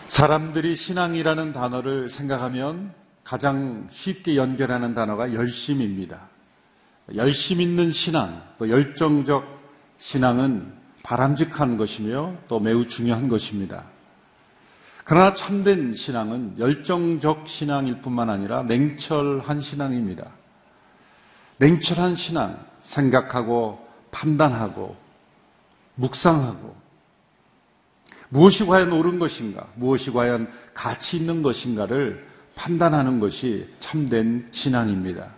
사람들이 신앙이라는 단어를 생각하면 가장 쉽게 연결하는 단어가 열심입니다. 열심 있는 신앙, 또 열정적 신앙은 바람직한 것이며 또 매우 중요한 것입니다. 그러나 참된 신앙은 열정적 신앙일 뿐만 아니라 냉철한 신앙입니다. 냉철한 신앙, 생각하고 판단하고 묵상하고 무엇이 과연 옳은 것인가, 무엇이 과연 가치 있는 것인가를 판단하는 것이 참된 신앙입니다.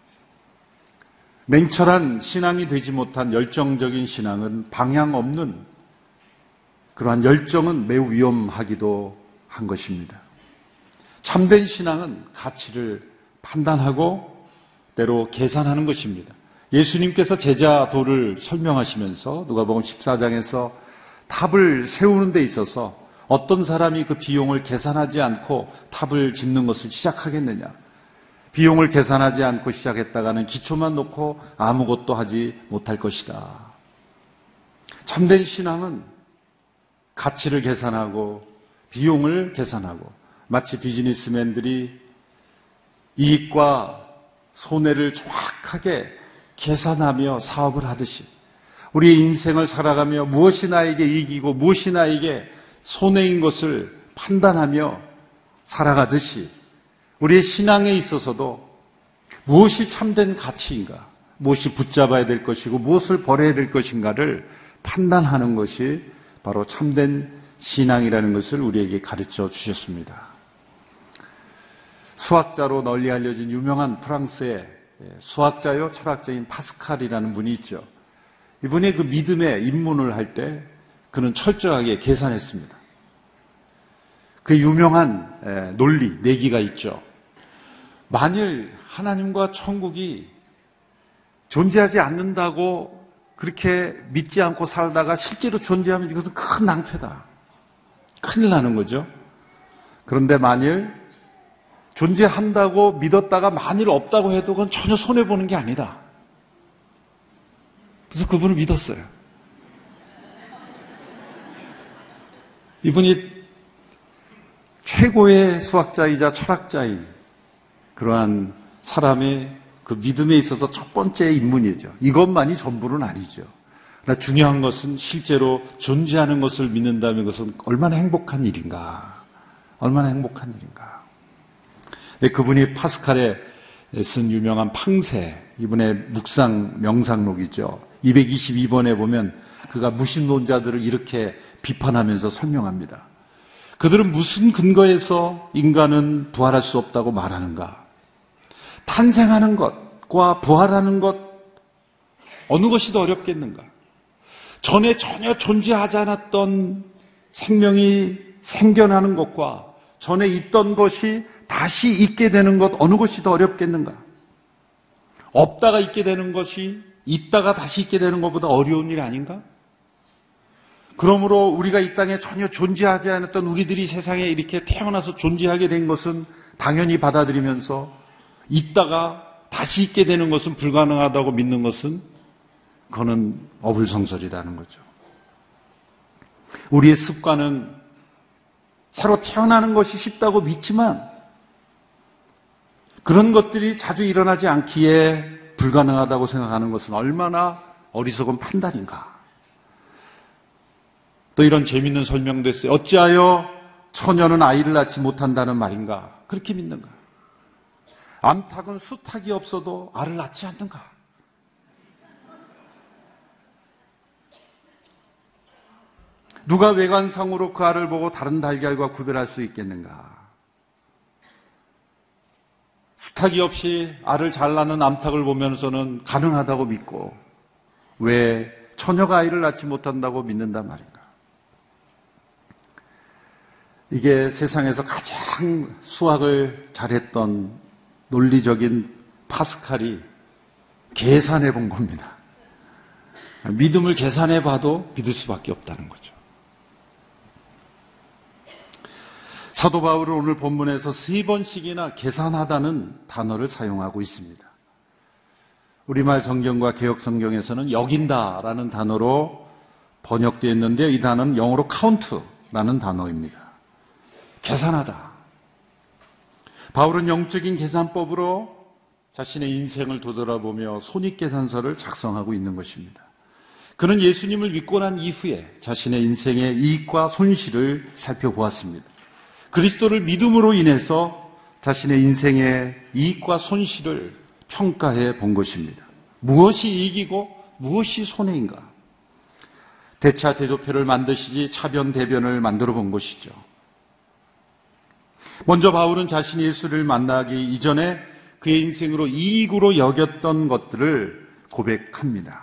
냉철한 신앙이 되지 못한 열정적인 신앙은 방향 없는 그러한 열정은 매우 위험하기도 한 것입니다. 참된 신앙은 가치를 판단하고 때로 계산하는 것입니다. 예수님께서 제자도를 설명하시면서 누가복음 14장에서 탑을 세우는 데 있어서 어떤 사람이 그 비용을 계산하지 않고 탑을 짓는 것을 시작하겠느냐. 비용을 계산하지 않고 시작했다가는 기초만 놓고 아무것도 하지 못할 것이다. 참된 신앙은 가치를 계산하고 비용을 계산하고 마치 비즈니스맨들이 이익과 손해를 정확하게 계산하며 사업을 하듯이 우리의 인생을 살아가며 무엇이 나에게 이익이고 무엇이 나에게 손해인 것을 판단하며 살아가듯이 우리의 신앙에 있어서도 무엇이 참된 가치인가, 무엇이 붙잡아야 될 것이고 무엇을 버려야 될 것인가를 판단하는 것이 바로 참된 신앙이라는 것을 우리에게 가르쳐 주셨습니다. 수학자로 널리 알려진 유명한 프랑스의 수학자요 철학자인 파스칼이라는 분이 있죠. 이분이 그 믿음의 입문을 할 때 그는 철저하게 계산했습니다. 그 유명한 논리, 내기가 있죠. 만일 하나님과 천국이 존재하지 않는다고 그렇게 믿지 않고 살다가 실제로 존재하면 이것은 큰 낭패다. 큰일 나는 거죠. 그런데 만일 존재한다고 믿었다가 만일 없다고 해도 그건 전혀 손해보는 게 아니다. 그래서 그분을 믿었어요. 이분이 최고의 수학자이자 철학자인 그러한 사람의 그 믿음에 있어서 첫 번째 입문이죠. 이것만이 전부는 아니죠. 그러나 중요한 것은 실제로 존재하는 것을 믿는다면 그것은 얼마나 행복한 일인가. 얼마나 행복한 일인가. 근데 그분이 파스칼에 쓴 유명한 팡세, 이분의 묵상 명상록이죠. 222번에 보면 그가 무신론자들을 이렇게 비판하면서 설명합니다. 그들은 무슨 근거에서 인간은 부활할 수 없다고 말하는가? 탄생하는 것과 부활하는 것 어느 것이 더 어렵겠는가? 전에 전혀 존재하지 않았던 생명이 생겨나는 것과 전에 있던 것이 다시 있게 되는 것 어느 것이 더 어렵겠는가? 없다가 있게 되는 것이 있다가 다시 있게 되는 것보다 어려운 일 아닌가? 그러므로 우리가 이 땅에 전혀 존재하지 않았던 우리들이 세상에 이렇게 태어나서 존재하게 된 것은 당연히 받아들이면서 있다가 다시 있게 되는 것은 불가능하다고 믿는 것은 그거는 어불성설이라는 거죠. 우리의 습관은 새로 태어나는 것이 쉽다고 믿지만 그런 것들이 자주 일어나지 않기에 불가능하다고 생각하는 것은 얼마나 어리석은 판단인가. 또 이런 재미있는 설명도 했어요. 어찌하여 처녀는 아이를 낳지 못한다는 말인가? 그렇게 믿는가? 암탉은 수탉이 없어도 알을 낳지 않는가? 누가 외관상으로 그 알을 보고 다른 달걀과 구별할 수 있겠는가? 수탉이 없이 알을 잘 낳는 암탉을 보면서는 가능하다고 믿고 왜 처녀가 아이를 낳지 못한다고 믿는단 말인가? 이게 세상에서 가장 수학을 잘했던 논리적인 파스칼이 계산해 본 겁니다. 믿음을 계산해 봐도 믿을 수밖에 없다는 거죠. 사도 바울은 오늘 본문에서 3번씩이나 계산하다는 단어를 사용하고 있습니다. 우리말 성경과 개역 성경에서는 여긴다라는 단어로 번역되어 있는데 이 단어는 영어로 카운트라는 단어입니다. 계산하다. 바울은 영적인 계산법으로 자신의 인생을 되돌아보며 손익계산서를 작성하고 있는 것입니다. 그는 예수님을 믿고 난 이후에 자신의 인생의 이익과 손실을 살펴보았습니다. 그리스도를 믿음으로 인해서 자신의 인생의 이익과 손실을 평가해 본 것입니다. 무엇이 이익이고 무엇이 손해인가? 대차 대조표를 만드시지 차변 대변을 만들어 본 것이죠. 먼저 바울은 자신이 예수를 만나기 이전에 그의 인생으로 이익으로 여겼던 것들을 고백합니다.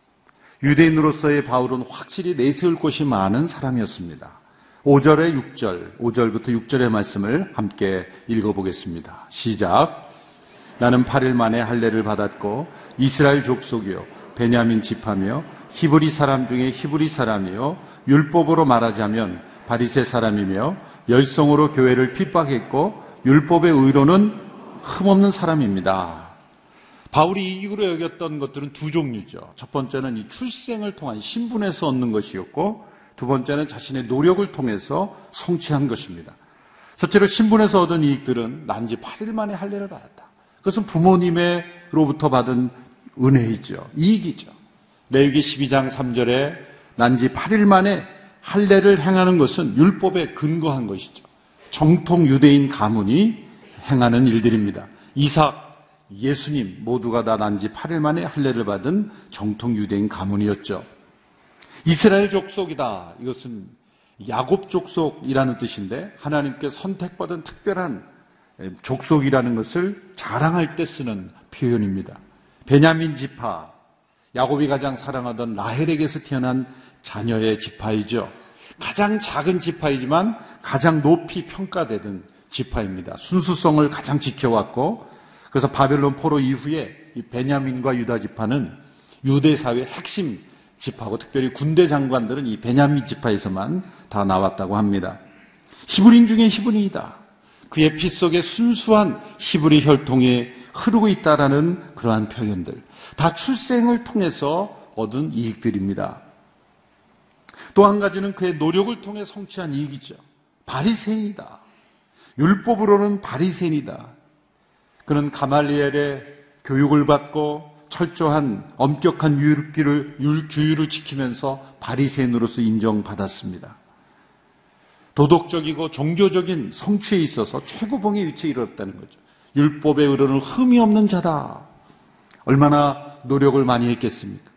유대인으로서의 바울은 확실히 내세울 것이 많은 사람이었습니다. 5절에 6절, 5절부터 6절의 말씀을 함께 읽어보겠습니다. 시작. 나는 8일 만에 할례를 받았고 이스라엘 족속이요 베냐민 지파며 히브리 사람 중에 히브리 사람이요 율법으로 말하자면 바리새 사람이며 열성으로 교회를 핍박했고 율법의 의로는 흠없는 사람입니다. 바울이 이익으로 여겼던 것들은 두 종류죠. 첫 번째는 이 출생을 통한 신분에서 얻는 것이었고 두 번째는 자신의 노력을 통해서 성취한 것입니다. 첫째로 신분에서 얻은 이익들은 난지 8일 만에 할례를 받았다. 그것은 부모님으로부터 받은 은혜이죠. 이익이죠. 레위기 12장 3절에 난지 8일 만에 할례를 행하는 것은 율법에 근거한 것이죠. 정통 유대인 가문이 행하는 일들입니다. 이삭, 예수님 모두가 다 난지 8일 만에 할례를 받은 정통 유대인 가문이었죠. 이스라엘 족속이다. 이것은 야곱 족속이라는 뜻인데 하나님께 선택받은 특별한 족속이라는 것을 자랑할 때 쓰는 표현입니다. 베냐민 지파, 야곱이 가장 사랑하던 라헬에게서 태어난 자녀의 지파이죠. 가장 작은 지파이지만 가장 높이 평가되던 지파입니다. 순수성을 가장 지켜왔고 그래서 바벨론 포로 이후에 이 베냐민과 유다 지파는 유대 사회의 핵심 지파고 특별히 군대 장관들은 이 베냐민 지파에서만 다 나왔다고 합니다. 히브리인 중에 히브리이다. 그의 피 속에 순수한 히브리 혈통이 흐르고 있다라는 그러한 표현들. 다 출생을 통해서 얻은 이익들입니다. 또 한 가지는 그의 노력을 통해 성취한 이익이죠. 바리새인이다. 율법으로는 바리새인이다. 그는 가말리엘의 교육을 받고 철저한 엄격한 규율을 지키면서 바리새인으로서 인정받았습니다. 도덕적이고 종교적인 성취에 있어서 최고봉의 위치에 이르렀다는 거죠. 율법의 의로는 흠이 없는 자다. 얼마나 노력을 많이 했겠습니까?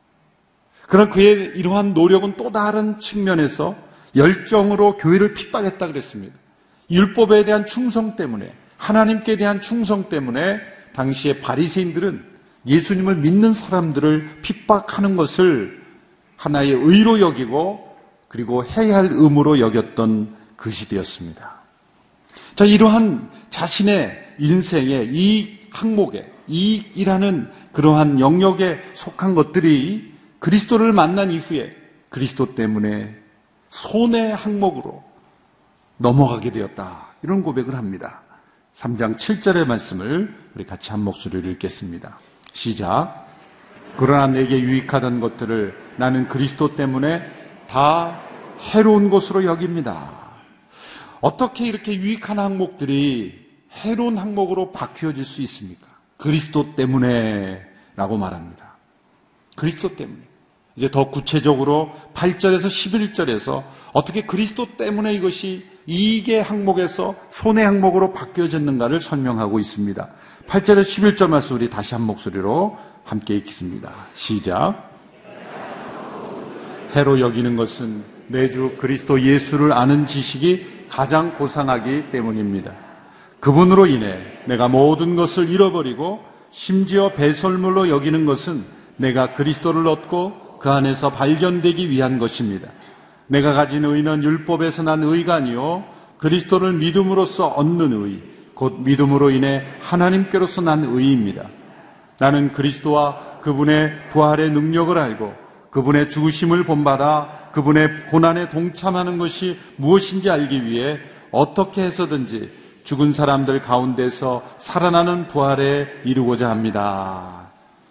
그러나 그의 이러한 노력은 또 다른 측면에서 열정으로 교회를 핍박했다 그랬습니다. 율법에 대한 충성 때문에, 하나님께 대한 충성 때문에 당시에 바리새인들은 예수님을 믿는 사람들을 핍박하는 것을 하나의 의로 여기고 그리고 해야 할 의무로 여겼던 그 시대였습니다. 자, 이러한 자신의 인생의 이 항목에, 이익이라는 그러한 영역에 속한 것들이 그리스도를 만난 이후에 그리스도 때문에 손해 항목으로 넘어가게 되었다. 이런 고백을 합니다. 3장 7절의 말씀을 우리 같이 한 목소리로 읽겠습니다. 시작. 그러나 내게 유익하던 것들을 나는 그리스도 때문에 다 해로운 것으로 여깁니다. 어떻게 이렇게 유익한 항목들이 해로운 항목으로 바뀌어질 수 있습니까? 그리스도 때문에 라고 말합니다. 그리스도 때문에. 이제 더 구체적으로 8절에서 11절에서 어떻게 그리스도 때문에 이것이 이익의 항목에서 손해 항목으로 바뀌어졌는가를 설명하고 있습니다. 8절에서 11절 말씀 우리 다시 한 목소리로 함께 읽겠습니다. 시작. 해로 여기는 것은 내 주 그리스도 예수를 아는 지식이 가장 고상하기 때문입니다. 그분으로 인해 내가 모든 것을 잃어버리고 심지어 배설물로 여기는 것은 내가 그리스도를 얻고 그 안에서 발견되기 위한 것입니다. 내가 가진 의는 율법에서 난 의가 아니요 그리스도를 믿음으로써 얻는 의, 곧 믿음으로 인해 하나님께로서 난 의입니다. 나는 그리스도와 그분의 부활의 능력을 알고 그분의 죽으심을 본받아 그분의 고난에 동참하는 것이 무엇인지 알기 위해 어떻게 해서든지 죽은 사람들 가운데서 살아나는 부활에 이르고자 합니다.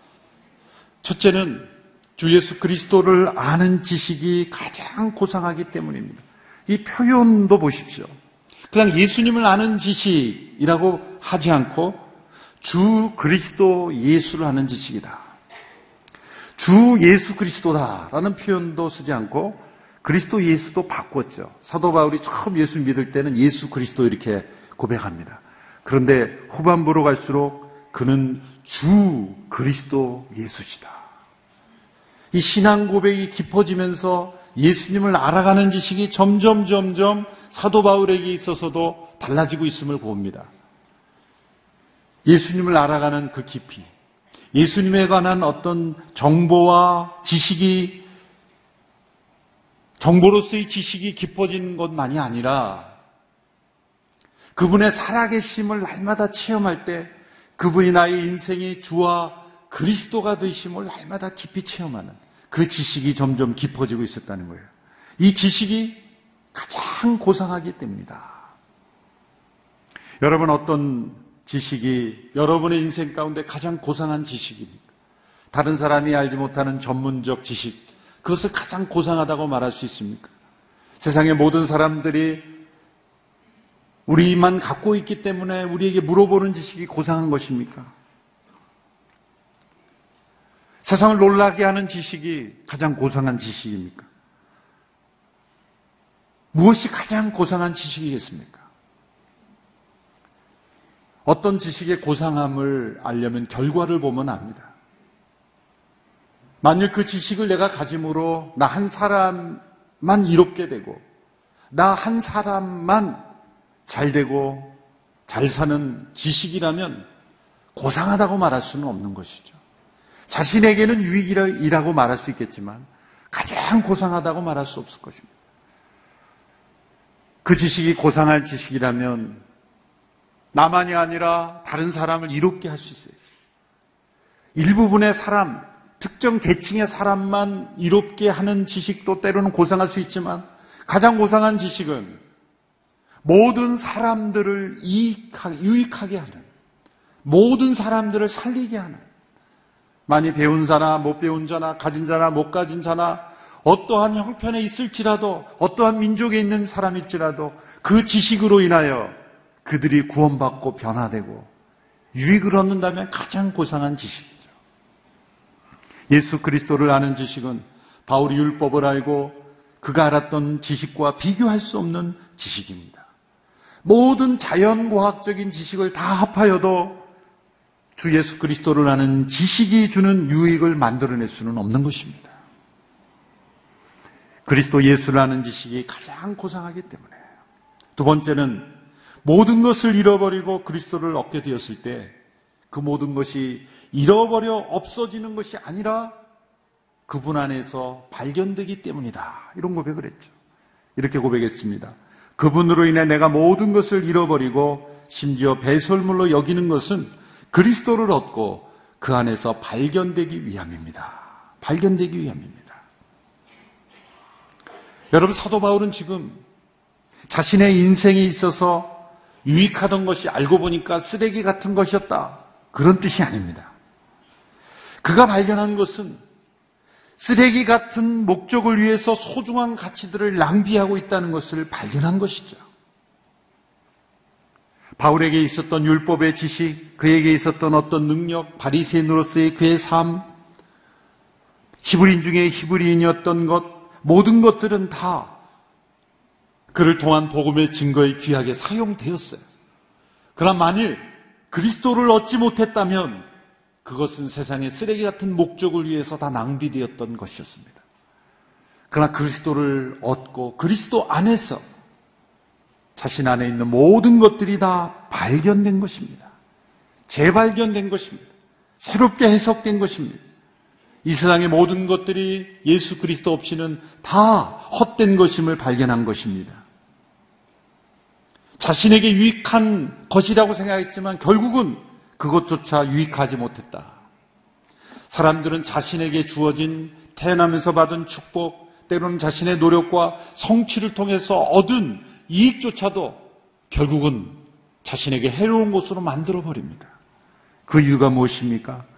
첫째는 주 예수 그리스도를 아는 지식이 가장 고상하기 때문입니다. 이 표현도 보십시오. 그냥 예수님을 아는 지식이라고 하지 않고 주 그리스도 예수를 아는 지식이다. 주 예수 그리스도다라는 표현도 쓰지 않고 그리스도 예수도 바꿨죠. 사도 바울이 처음 예수 믿을 때는 예수 그리스도 이렇게 고백합니다. 그런데 후반부로 갈수록 그는 주 그리스도 예수시다. 이 신앙 고백이 깊어지면서 예수님을 알아가는 지식이 점점 사도 바울에게 있어서도 달라지고 있음을 봅니다. 예수님을 알아가는 그 깊이, 예수님에 관한 어떤 정보와 지식이, 정보로서의 지식이 깊어진 것만이 아니라 그분의 살아계심을 날마다 체험할 때 그분이 나의 인생의 주와 그리스도가 되심을 날마다 깊이 체험하는 그 지식이 점점 깊어지고 있었다는 거예요. 이 지식이 가장 고상하기 때문이다. 여러분, 어떤 지식이 여러분의 인생 가운데 가장 고상한 지식입니까? 다른 사람이 알지 못하는 전문적 지식, 그것을 가장 고상하다고 말할 수 있습니까? 세상의 모든 사람들이 우리만 갖고 있기 때문에 우리에게 물어보는 지식이 고상한 것입니까? 세상을 놀라게 하는 지식이 가장 고상한 지식입니까? 무엇이 가장 고상한 지식이겠습니까? 어떤 지식의 고상함을 알려면 결과를 보면 압니다. 만일 그 지식을 내가 가짐으로 나 한 사람만 이롭게 되고 나 한 사람만 잘 되고 잘 사는 지식이라면 고상하다고 말할 수는 없는 것이죠. 자신에게는 유익이라고 말할 수 있겠지만 가장 고상하다고 말할 수 없을 것입니다. 그 지식이 고상할 지식이라면 나만이 아니라 다른 사람을 이롭게 할 수 있어야지. 일부분의 사람, 특정 계층의 사람만 이롭게 하는 지식도 때로는 고상할 수 있지만 가장 고상한 지식은 모든 사람들을 유익하게 하는, 모든 사람들을 살리게 하는, 많이 배운 자나 못 배운 자나 가진 자나 못 가진 자나 어떠한 형편에 있을지라도 어떠한 민족에 있는 사람일지라도 그 지식으로 인하여 그들이 구원받고 변화되고 유익을 얻는다면 가장 고상한 지식이죠. 예수 그리스도를 아는 지식은 바울이 율법을 알고 그가 알았던 지식과 비교할 수 없는 지식입니다. 모든 자연과학적인 지식을 다 합하여도 주 예수 그리스도를 아는 지식이 주는 유익을 만들어낼 수는 없는 것입니다. 그리스도 예수를 아는 지식이 가장 고상하기 때문에. 두 번째는 모든 것을 잃어버리고 그리스도를 얻게 되었을 때 그 모든 것이 잃어버려 없어지는 것이 아니라 그분 안에서 발견되기 때문이다. 이런 고백을 했죠. 이렇게 고백했습니다. 그분으로 인해 내가 모든 것을 잃어버리고 심지어 배설물로 여기는 것은 그리스도를 얻고 그 안에서 발견되기 위함입니다. 발견되기 위함입니다. 여러분, 사도 바울은 지금 자신의 인생에 있어서 유익하던 것이 알고 보니까 쓰레기 같은 것이었다, 그런 뜻이 아닙니다. 그가 발견한 것은 쓰레기 같은 목적을 위해서 소중한 가치들을 낭비하고 있다는 것을 발견한 것이죠. 바울에게 있었던 율법의 지식, 그에게 있었던 어떤 능력, 바리새인으로서의 그의 삶, 히브리인 중에 히브리인이었던 것, 모든 것들은 다 그를 통한 복음의 증거에 귀하게 사용되었어요. 그러나 만일 그리스도를 얻지 못했다면 그것은 세상의 쓰레기 같은 목적을 위해서 다 낭비되었던 것이었습니다. 그러나 그리스도를 얻고 그리스도 안에서 자신 안에 있는 모든 것들이 다 발견된 것입니다. 재발견된 것입니다. 새롭게 해석된 것입니다. 이 세상의 모든 것들이 예수 그리스도 없이는 다 헛된 것임을 발견한 것입니다. 자신에게 유익한 것이라고 생각했지만 결국은 그것조차 유익하지 못했다. 사람들은 자신에게 주어진 태어나면서 받은 축복, 때로는 자신의 노력과 성취를 통해서 얻은 이익조차도 결국은 자신에게 해로운 것으로 만들어버립니다. 그 이유가 무엇입니까?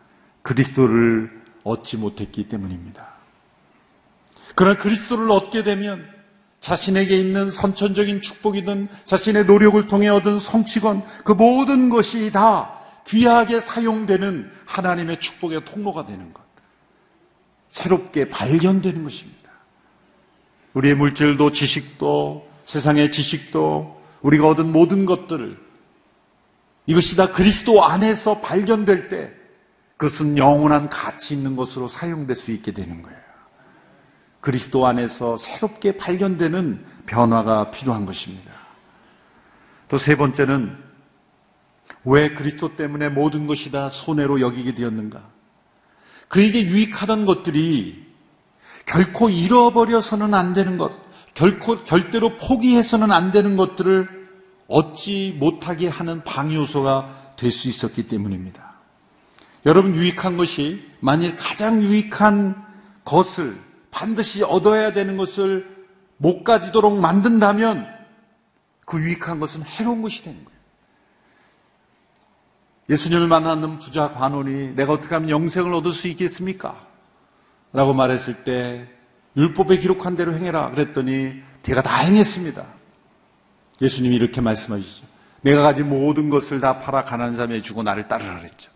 그리스도를 얻지 못했기 때문입니다. 그러나 그리스도를 얻게 되면 자신에게 있는 선천적인 축복이든 자신의 노력을 통해 얻은 성취건, 그 모든 것이 다 귀하게 사용되는 하나님의 축복의 통로가 되는 것, 새롭게 발견되는 것입니다. 우리의 물질도 지식도 세상의 지식도 우리가 얻은 모든 것들을, 이것이 다 그리스도 안에서 발견될 때 그것은 영원한 가치 있는 것으로 사용될 수 있게 되는 거예요. 그리스도 안에서 새롭게 발견되는 변화가 필요한 것입니다. 또 세 번째는, 왜 그리스도 때문에 모든 것이 다 손해로 여기게 되었는가? 그에게 유익하던 것들이 결코 잃어버려서는 안 되는 것, 절대로 포기해서는 안 되는 것들을 얻지 못하게 하는 방해 요소가 될 수 있었기 때문입니다. 여러분, 유익한 것이, 만일 가장 유익한 것을, 반드시 얻어야 되는 것을 못 가지도록 만든다면 그 유익한 것은 해로운 것이 되는 거예요. 예수님을 만나는 부자 관원이 내가 어떻게 하면 영생을 얻을 수 있겠습니까? 라고 말했을 때 율법에 기록한 대로 행해라 그랬더니 제가 다 행했습니다. 예수님이 이렇게 말씀하시죠. 내가 가진 모든 것을 다 팔아 가난한 사람에게 주고 나를 따르라 그랬죠.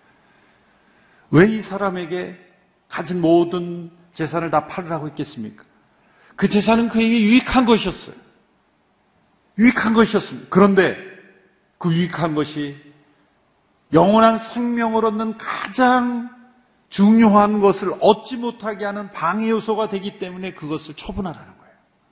왜 이 사람에게 가진 모든 재산을 다 팔으라고 했겠습니까? 그 재산은 그에게 유익한 것이었어요. 유익한 것이었습니다. 그런데 그 유익한 것이 영원한 생명을 얻는 가장 중요한 것을 얻지 못하게 하는 방해 요소가 되기 때문에 그것을 처분하라는 거예요.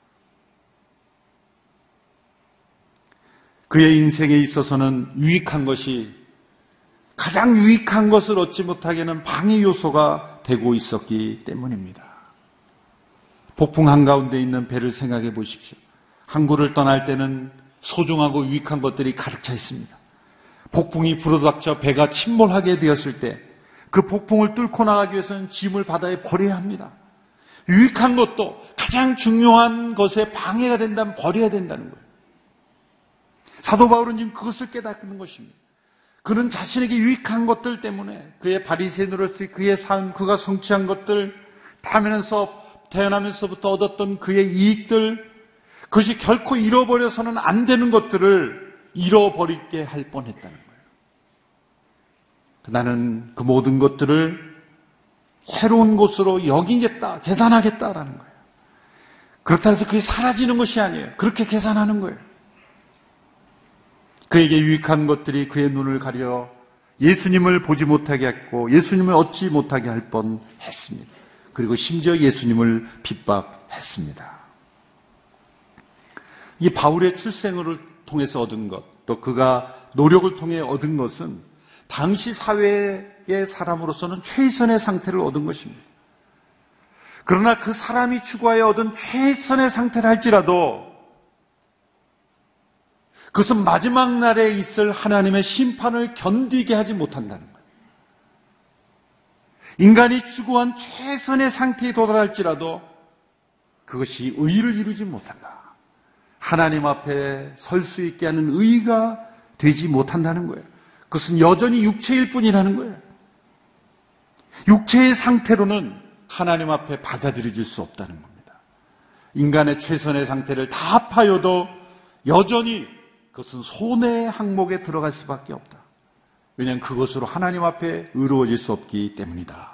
그의 인생에 있어서는 유익한 것이 가장 유익한 것을 얻지 못하게 하는 방해 요소가 되고 있었기 때문입니다. 폭풍 한가운데 있는 배를 생각해 보십시오. 항구를 떠날 때는 소중하고 유익한 것들이 가득 차 있습니다. 폭풍이 불어닥쳐 배가 침몰하게 되었을 때 그 폭풍을 뚫고 나가기 위해서는 짐을 바다에 버려야 합니다. 유익한 것도 가장 중요한 것에 방해가 된다면 버려야 된다는 거예요. 사도 바울은 지금 그것을 깨닫는 것입니다. 그는 자신에게 유익한 것들 때문에 그의 바리새인으로서의 그의 삶, 그가 성취한 것들, 태어나면서부터 얻었던 그의 이익들, 그것이 결코 잃어버려서는 안 되는 것들을 잃어버리게 할 뻔했다는 거예요. 나는 그 모든 것들을 해로운 것으로 여기겠다, 계산하겠다라는 거예요. 그렇다고 해서 그게 사라지는 것이 아니에요. 그렇게 계산하는 거예요. 그에게 유익한 것들이 그의 눈을 가려 예수님을 보지 못하게 했고 예수님을 얻지 못하게 할 뻔했습니다. 그리고 심지어 예수님을 핍박했습니다. 이 바울의 출생을 통해서 얻은 것, 또 그가 노력을 통해 얻은 것은 당시 사회의 사람으로서는 최선의 상태를 얻은 것입니다. 그러나 그 사람이 추구하여 얻은 최선의 상태를 할지라도 그것은 마지막 날에 있을 하나님의 심판을 견디게 하지 못한다는 거예요. 인간이 추구한 최선의 상태에 도달할지라도 그것이 의를 이루지 못한다. 하나님 앞에 설 수 있게 하는 의가 되지 못한다는 거예요. 그것은 여전히 육체일 뿐이라는 거예요. 육체의 상태로는 하나님 앞에 받아들여질 수 없다는 겁니다. 인간의 최선의 상태를 다 합하여도 여전히 그것은 손해의 항목에 들어갈 수밖에 없다. 왜냐하면 그것으로 하나님 앞에 의로워질 수 없기 때문이다.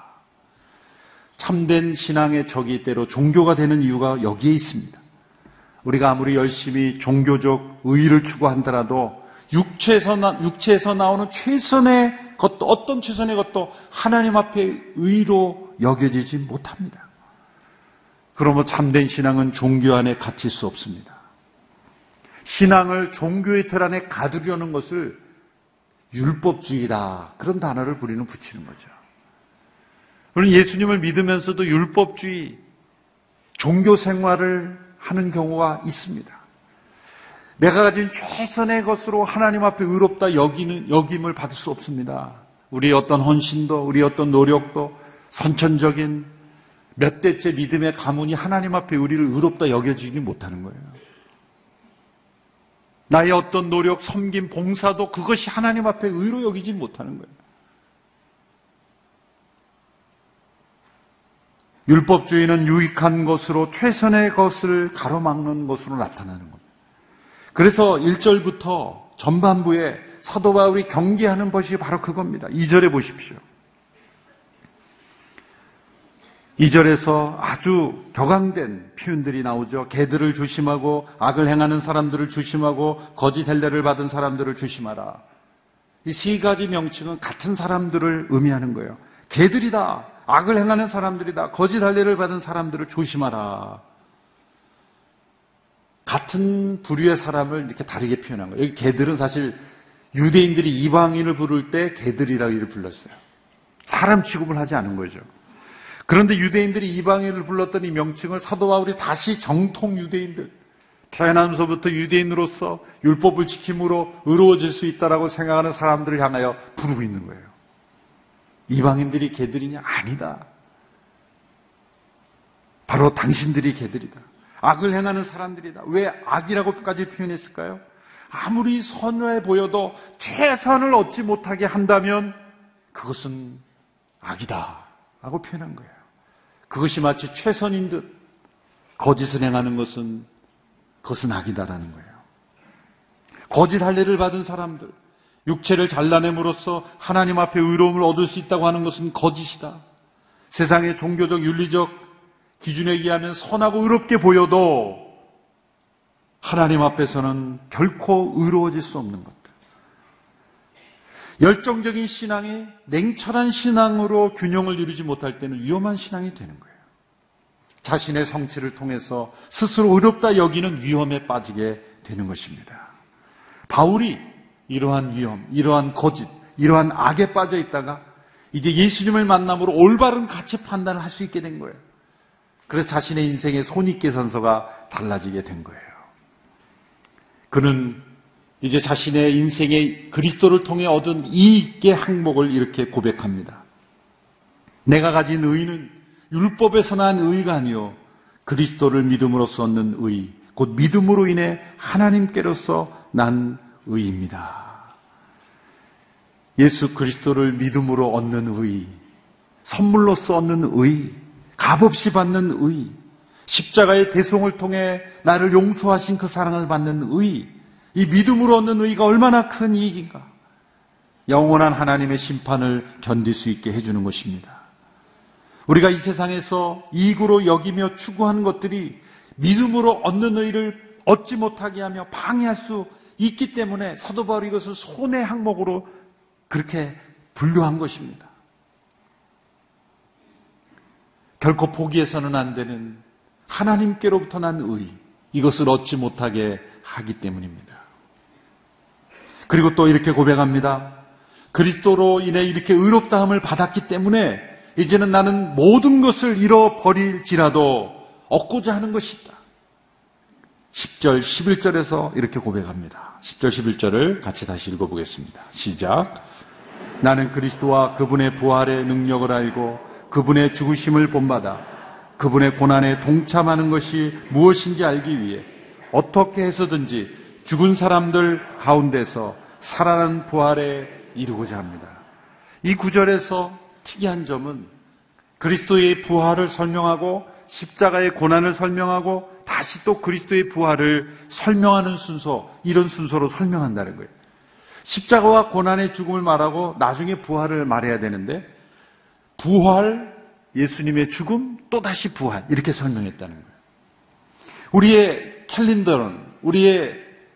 참된 신앙의 적이 때로 종교가 되는 이유가 여기에 있습니다. 우리가 아무리 열심히 종교적 의의를 추구한다라도 육체에서 나오는 최선의 것도, 어떤 최선의 것도 하나님 앞에 의로 여겨지지 못합니다. 그러므로 참된 신앙은 종교 안에 갇힐 수 없습니다. 신앙을 종교의 틀 안에 가두려는 것을 율법주의다, 그런 단어를 우리는 붙이는 거죠. 우리는 예수님을 믿으면서도 율법주의, 종교 생활을 하는 경우가 있습니다. 내가 가진 최선의 것으로 하나님 앞에 의롭다 여김을 받을 수 없습니다. 우리의 어떤 헌신도, 우리의 어떤 노력도, 선천적인 몇 대째 믿음의 가문이 하나님 앞에 우리를 의롭다 여겨지지 못하는 거예요. 나의 어떤 노력, 섬김, 봉사도 그것이 하나님 앞에 의로 여기지 못하는 거예요. 율법주의는 유익한 것으로 최선의 것을 가로막는 것으로 나타나는 겁니다. 그래서 1절부터 전반부에 사도 바울이 경계하는 것이 바로 그겁니다. 2절에 보십시오. 2절에서 아주 격앙된 표현들이 나오죠. 개들을 조심하고 악을 행하는 사람들을 조심하고 거짓 할례를 받은 사람들을 조심하라. 이 세 가지 명칭은 같은 사람들을 의미하는 거예요. 개들이다, 악을 행하는 사람들이다, 거짓 할례를 받은 사람들을 조심하라. 같은 부류의 사람을 이렇게 다르게 표현한 거예요. 여기 개들은 사실 유대인들이 이방인을 부를 때 개들이라고 이를 불렀어요. 사람 취급을 하지 않은 거죠. 그런데 유대인들이 이방인을 불렀던 이 명칭을 사도 바울이 다시 정통 유대인들, 태어나면서부터 유대인으로서 율법을 지킴으로 의로워질 수 있다라고 생각하는 사람들을 향하여 부르고 있는 거예요. 이방인들이 개들이냐? 아니다. 바로 당신들이 개들이다. 악을 행하는 사람들이다. 왜 악이라고까지 표현했을까요? 아무리 선해 보여도 최선을 얻지 못하게 한다면 그것은 악이다 라고 표현한 거예요. 그것이 마치 최선인 듯 거짓을 행하는 것은 그것은 악이다라는 거예요. 거짓 할례를 받은 사람들, 육체를 잘라냄으로써 하나님 앞에 의로움을 얻을 수 있다고 하는 것은 거짓이다. 세상의 종교적 윤리적 기준에 의하면 선하고 의롭게 보여도 하나님 앞에서는 결코 의로워질 수 없는 것들. 열정적인 신앙이 냉철한 신앙으로 균형을 이루지 못할 때는 위험한 신앙이 되는 거예요. 자신의 성취를 통해서 스스로 의롭다 여기는 위험에 빠지게 되는 것입니다. 바울이 이러한 위험, 이러한 거짓, 이러한 악에 빠져 있다가 이제 예수님을 만남으로 올바른 가치 판단을 할 수 있게 된 거예요. 그래서 자신의 인생의 손익계산서가 달라지게 된 거예요. 그는 이제 자신의 인생의 그리스도를 통해 얻은 이익의 항목을 이렇게 고백합니다. 내가 가진 의는 율법에서 난 의가 아니요 그리스도를 믿음으로써 얻는 의, 곧 믿음으로 인해 하나님께로서 난 의입니다. 예수 그리스도를 믿음으로 얻는 의, 선물로서 얻는 의, 값없이 받는 의, 십자가의 대속을 통해 나를 용서하신 그 사랑을 받는 의, 이 믿음으로 얻는 의가 얼마나 큰 이익인가. 영원한 하나님의 심판을 견딜 수 있게 해주는 것입니다. 우리가 이 세상에서 이익으로 여기며 추구하는 것들이 믿음으로 얻는 의를 얻지 못하게 하며 방해할 수 있기 때문에 사도 바울이 이것을 손해 항목으로 그렇게 분류한 것입니다. 결코 포기해서는 안 되는 하나님께로부터 난 의, 이것을 얻지 못하게 하기 때문입니다. 그리고 또 이렇게 고백합니다. 그리스도로 인해 이렇게 의롭다함을 받았기 때문에 이제는 나는 모든 것을 잃어버릴지라도 얻고자 하는 것이 있다. 10절, 11절에서 이렇게 고백합니다. 10절, 11절을 같이 다시 읽어보겠습니다. 시작. 나는 그리스도와 그분의 부활의 능력을 알고 그분의 죽으심을 본받아 그분의 고난에 동참하는 것이 무엇인지 알기 위해 어떻게 해서든지 죽은 사람들 가운데서 살아난 부활에 이르고자 합니다. 이 구절에서 특이한 점은 그리스도의 부활을 설명하고 십자가의 고난을 설명하고 다시 또 그리스도의 부활을 설명하는 순서, 이런 순서로 설명한다는 거예요. 십자가와 고난의 죽음을 말하고 나중에 부활을 말해야 되는데 부활, 예수님의 죽음, 또다시 부활 이렇게 설명했다는 거예요. 우리의 캘린더는 우리의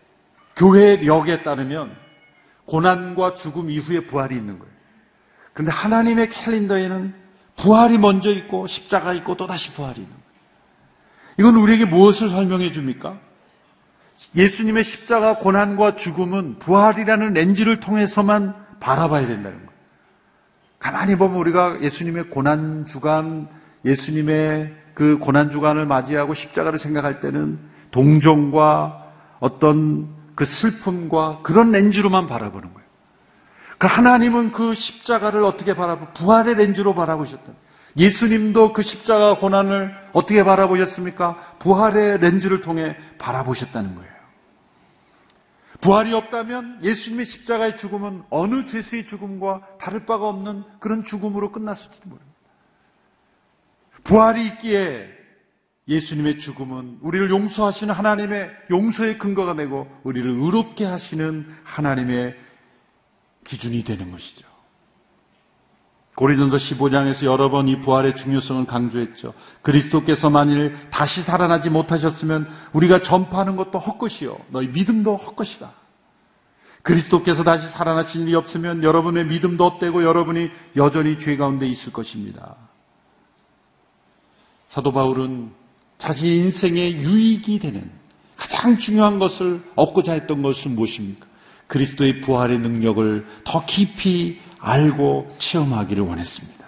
교회력에 따르면 고난과 죽음 이후에 부활이 있는 거예요. 그런데 하나님의 캘린더에는 부활이 먼저 있고 십자가 있고 또다시 부활이 있는 거예요. 이건 우리에게 무엇을 설명해 줍니까? 예수님의 십자가 고난과 죽음은 부활이라는 렌즈를 통해서만 바라봐야 된다는 거예요. 가만히 보면 우리가 예수님의 고난주간, 예수님의 그 고난주간을 맞이하고 십자가를 생각할 때는 동정과 어떤 그 슬픔과 그런 렌즈로만 바라보는 거예요. 그 하나님은 그 십자가를 어떻게 바라보고 부활의 렌즈로 바라보셨다. 예수님도 그 십자가 고난을 어떻게 바라보셨습니까? 부활의 렌즈를 통해 바라보셨다는 거예요. 부활이 없다면 예수님의 십자가의 죽음은 어느 죄수의 죽음과 다를 바가 없는 그런 죽음으로 끝났을지도 모릅니다. 부활이 있기에 예수님의 죽음은 우리를 용서하시는 하나님의 용서의 근거가 되고 우리를 의롭게 하시는 하나님의 기준이 되는 것이죠. 고린도전서 15장에서 여러 번 이 부활의 중요성을 강조했죠. 그리스도께서 만일 다시 살아나지 못하셨으면 우리가 전파하는 것도 헛것이요 너희 믿음도 헛것이다. 그리스도께서 다시 살아나신 일이 없으면 여러분의 믿음도 헛되고 여러분이 여전히 죄 가운데 있을 것입니다. 사도 바울은 자신 인생의 유익이 되는 가장 중요한 것을 얻고자 했던 것은 무엇입니까? 그리스도의 부활의 능력을 더 깊이 알고 체험하기를 원했습니다.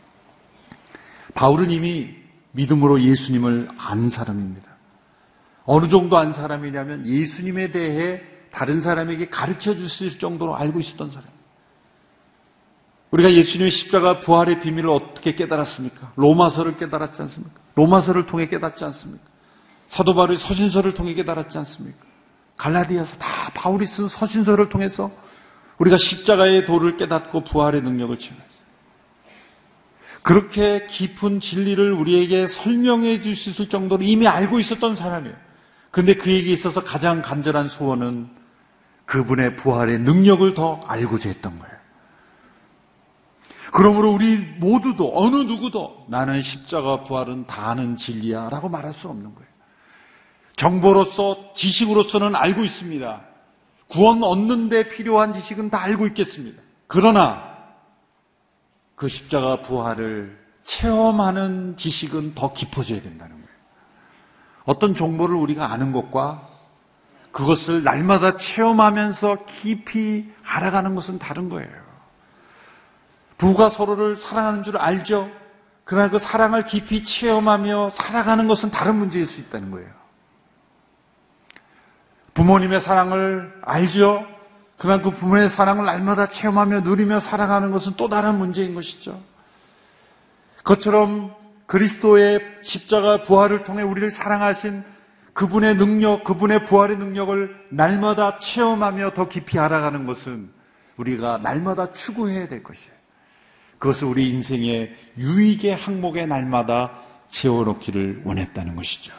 바울은 이미 믿음으로 예수님을 안 사람입니다. 어느 정도 안 사람이냐면 예수님에 대해 다른 사람에게 가르쳐 줄 수 있을 정도로 알고 있었던 사람. 우리가 예수님의 십자가 부활의 비밀을 어떻게 깨달았습니까? 로마서를 깨달았지 않습니까? 로마서를 통해 깨닫지 않습니까? 사도 바울의 서신서를 통해 깨달았지 않습니까? 갈라디아서 다 바울이 쓴 서신서를 통해서 우리가 십자가의 도를 깨닫고 부활의 능력을 체험했어요. 그렇게 깊은 진리를 우리에게 설명해 줄 수 있을 정도로 이미 알고 있었던 사람이에요. 그런데 그에게 있어서 가장 간절한 소원은 그분의 부활의 능력을 더 알고자 했던 거예요. 그러므로 우리 모두도 어느 누구도 나는 십자가 부활은 다 아는 진리야 라고 말할 수 없는 거예요. 정보로서 지식으로서는 알고 있습니다. 구원 얻는 데 필요한 지식은 다 알고 있겠습니다. 그러나 그 십자가 부활을 체험하는 지식은 더 깊어져야 된다는 거예요. 어떤 정보를 우리가 아는 것과 그것을 날마다 체험하면서 깊이 알아가는 것은 다른 거예요. 부부가 서로를 사랑하는 줄 알죠? 그러나 그 사랑을 깊이 체험하며 살아가는 것은 다른 문제일 수 있다는 거예요. 부모님의 사랑을 알죠? 그러나 그 부모의 사랑을 날마다 체험하며 누리며 살아가는 것은 또 다른 문제인 것이죠. 그것처럼 그리스도의 십자가 부활을 통해 우리를 사랑하신 그분의 능력, 그분의 부활의 능력을 날마다 체험하며 더 깊이 알아가는 것은 우리가 날마다 추구해야 될 것이에요. 그것을 우리 인생의 유익의 항목에 날마다 채워놓기를 원했다는 것이죠.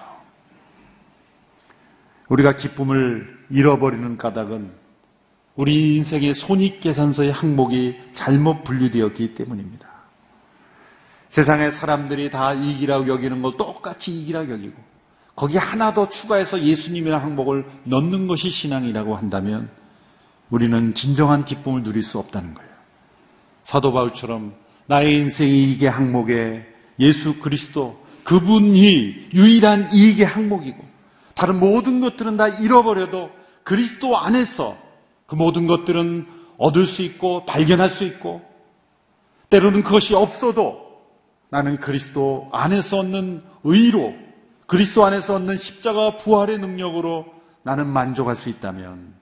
우리가 기쁨을 잃어버리는 까닭은 우리 인생의 손익계산서의 항목이 잘못 분류되었기 때문입니다. 세상의 사람들이 다 이익이라고 여기는 걸 똑같이 이익이라고 여기고 거기에 하나 더 추가해서 예수님이라는 항목을 넣는 것이 신앙이라고 한다면 우리는 진정한 기쁨을 누릴 수 없다는 거예요. 사도 바울처럼 나의 인생의 이익의 항목에 예수 그리스도 그분이 유일한 이익의 항목이고 다른 모든 것들은 다 잃어버려도 그리스도 안에서 그 모든 것들은 얻을 수 있고 발견할 수 있고 때로는 그것이 없어도 나는 그리스도 안에서 얻는 의로 그리스도 안에서 얻는 십자가 부활의 능력으로 나는 만족할 수 있다면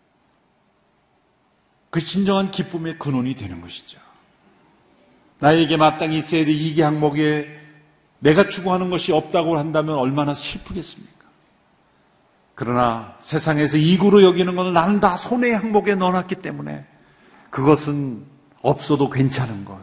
그 진정한 기쁨의 근원이 되는 것이죠. 나에게 마땅히 있어야 될 이익의 항목에 내가 추구하는 것이 없다고 한다면 얼마나 슬프겠습니까? 그러나 세상에서 이익으로 여기는 것은 나는 다 손해의 항목에 넣어놨기 때문에 그것은 없어도 괜찮은 것.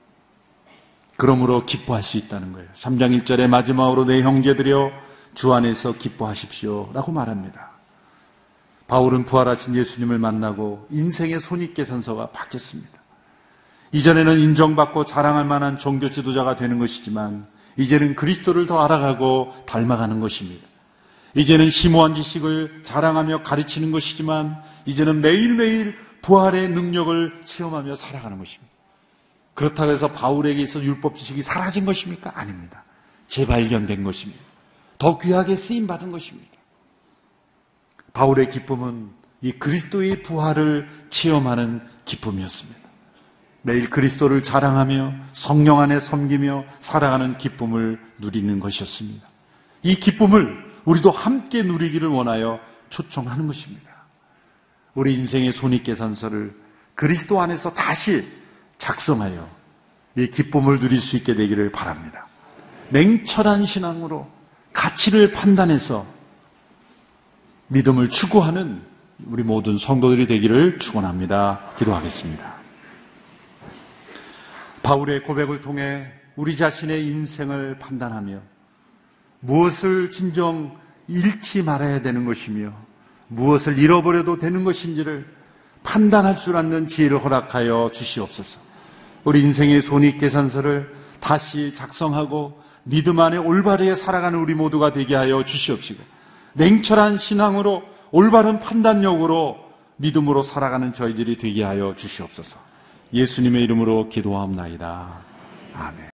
그러므로 기뻐할 수 있다는 거예요. 3장 1절에 마지막으로 내 형제들이여 주 안에서 기뻐하십시오 라고 말합니다. 바울은 부활하신 예수님을 만나고 인생의 손익계산서가 바뀌었습니다. 이전에는 인정받고 자랑할 만한 종교 지도자가 되는 것이지만 이제는 그리스도를 더 알아가고 닮아가는 것입니다. 이제는 심오한 지식을 자랑하며 가르치는 것이지만 이제는 매일매일 부활의 능력을 체험하며 살아가는 것입니다. 그렇다고 해서 바울에게 있어서 율법 지식이 사라진 것입니까? 아닙니다. 재발견된 것입니다. 더 귀하게 쓰임받은 것입니다. 바울의 기쁨은 이 그리스도의 부활을 체험하는 기쁨이었습니다. 매일 그리스도를 자랑하며 성령 안에 섬기며 살아가는 기쁨을 누리는 것이었습니다. 이 기쁨을 우리도 함께 누리기를 원하여 초청하는 것입니다. 우리 인생의 손익계산서를 그리스도 안에서 다시 작성하여 이 기쁨을 누릴 수 있게 되기를 바랍니다. 냉철한 신앙으로 가치를 판단해서 믿음을 추구하는 우리 모든 성도들이 되기를 축원합니다. 기도하겠습니다. 바울의 고백을 통해 우리 자신의 인생을 판단하며 무엇을 진정 잃지 말아야 되는 것이며 무엇을 잃어버려도 되는 것인지를 판단할 줄 아는 지혜를 허락하여 주시옵소서. 우리 인생의 손익계산서를 다시 작성하고 믿음 안에 올바르게 살아가는 우리 모두가 되게 하여 주시옵시고, 냉철한 신앙으로 올바른 판단력으로 믿음으로 살아가는 저희들이 되게 하여 주시옵소서. 예수님의 이름으로 기도하옵나이다. 아멘.